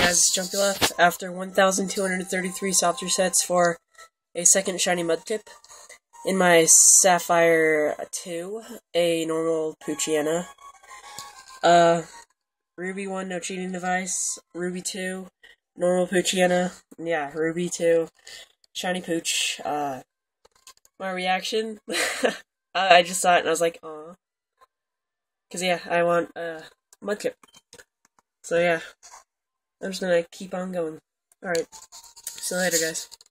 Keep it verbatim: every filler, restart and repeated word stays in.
guys, it's Jumpy Left. After one thousand two hundred thirty-three soft resets for a second shiny Mudkip, in my Sapphire two, a normal Poochiana, uh, Ruby one, no cheating device, Ruby two, normal Poochiana, yeah, Ruby two, shiny Pooch. Uh, my reaction, I just saw it and I was like, aw. Because, yeah, I want a uh, Mudkip. So, yeah, I'm just gonna keep on going. Alright, see you later, guys.